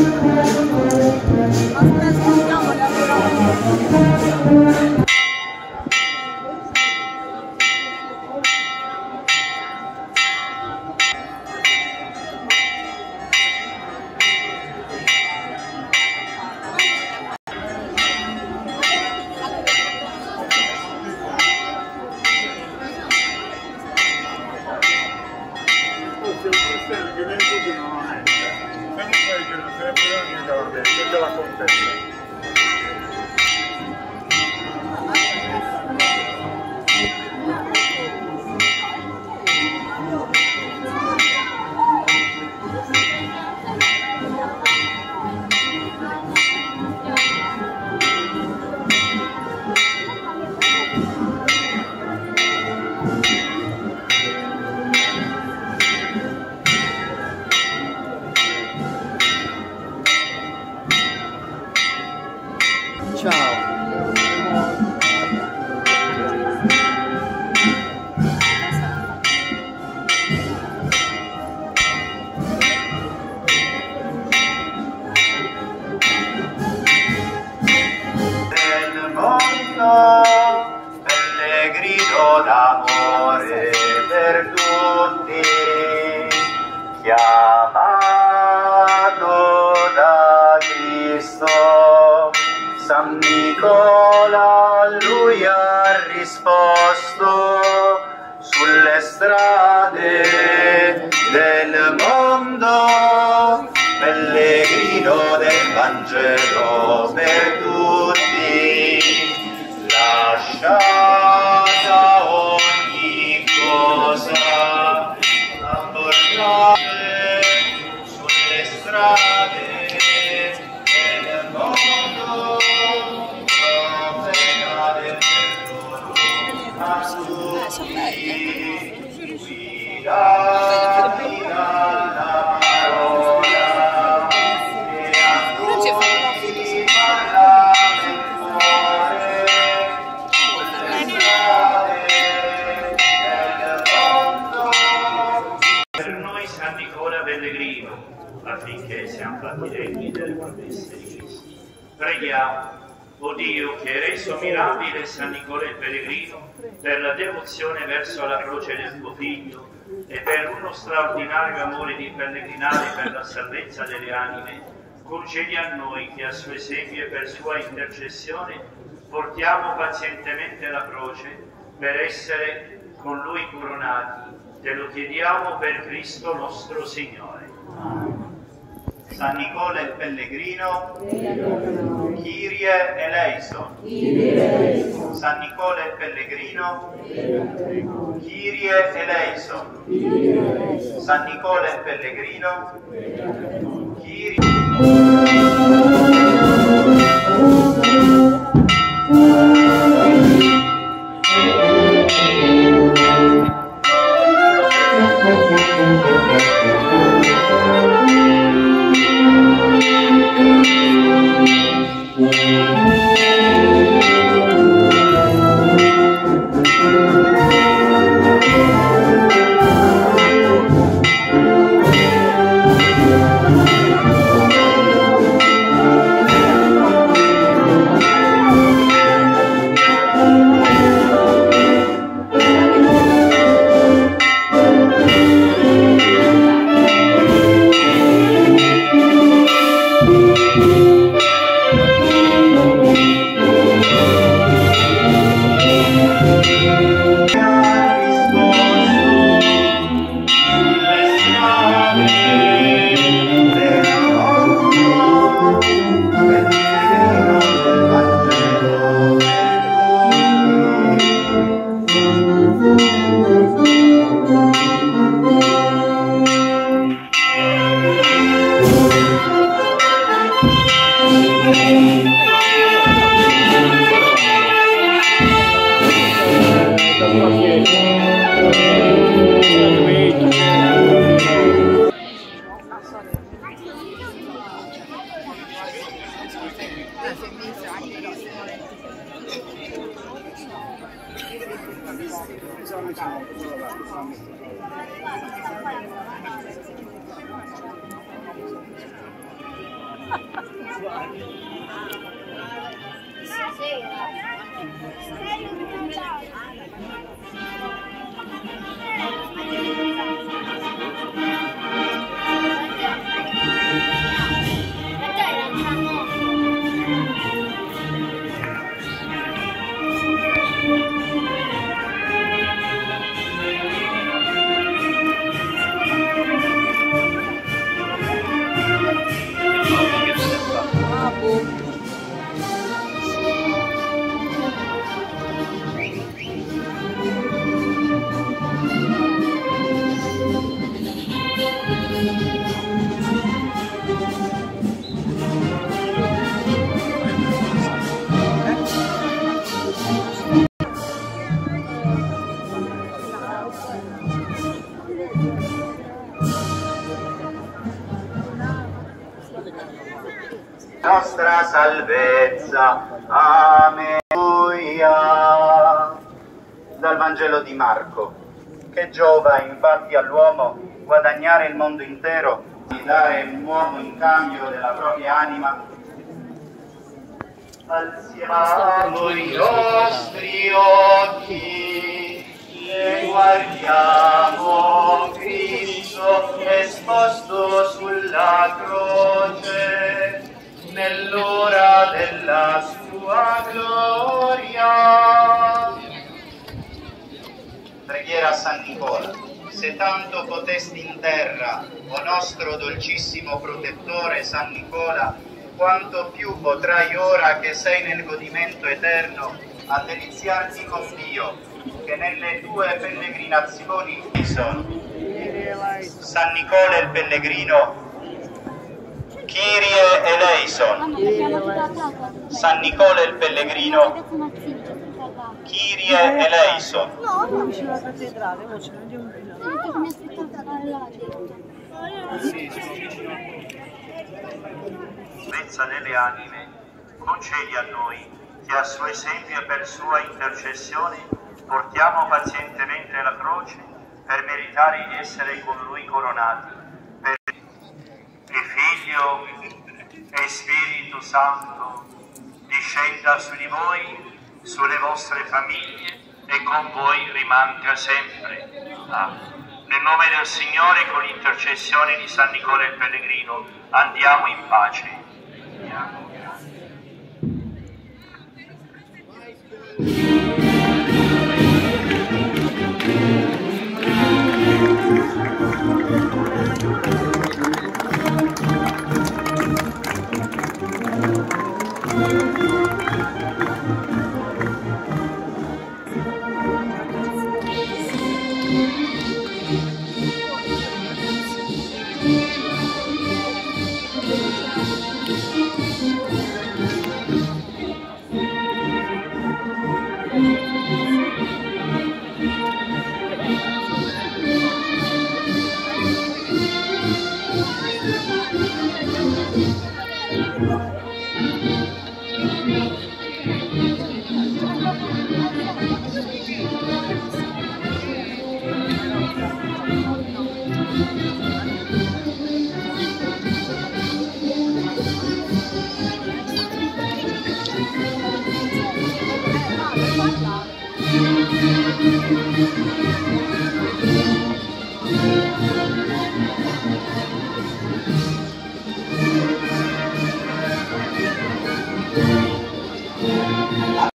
Pellegrino d'amore per tutti, chiamato da Cristo. San Nicola lui ha risposto: sulle strade del mondo, pellegrino del Vangelo per tutti, lasciata ogni cosa, a portare sulle strade del mondo, profeta del perdono a tutti, guidati dalla parola e a tutti parla del cuore. Per noi San Nicola Pellegrino, affinché siamo fatti degni delle promesse di Cristo. Preghiamo, o Dio, che hai reso mirabile San Nicola il Pellegrino per la devozione verso la croce del tuo Figlio e per uno straordinario amore di pellegrinare per la salvezza delle anime, concedi a noi che a suo esempio e per sua intercessione portiamo pazientemente la croce per essere con Lui coronati. Te lo chiediamo per Cristo nostro Signore. San Nicola il Pellegrino, Kyrie eleison. San Nicola il Pellegrino, Kyrie eleison. San Nicola il Pellegrino, Kyrie. Nostra salvezza. Alleluia. Dal Vangelo di Marco. Che giova infatti all'uomo guadagnare il mondo intero e dare un uomo in cambio della propria anima? Alziamo i nostri occhi e guardiamo Cristo esposto sulla croce nell'ora della sua gloria. Preghiera a San Nicola. Se tanto potesti in terra, o nostro dolcissimo protettore San Nicola, quanto più potrai ora che sei nel godimento eterno a deliziarti con Dio, che nelle tue pellegrinazioni sono. San Nicola il pellegrino, Kyrie eleison. San Nicola il pellegrino, Kyrie eleison. No, vicino alla cattedrale, non ce ne andiamo più là. Salvezza delle anime, concedi a noi che a suo esempio e per sua intercessione portiamo pazientemente la croce per meritare di essere con lui coronati. Per il Figlio e Spirito Santo discenda su di voi, sulle vostre famiglie e con voi rimanga sempre. Amen. Nel nome del Signore, con l'intercessione di San Nicola il Pellegrino, andiamo in pace. Andiamo.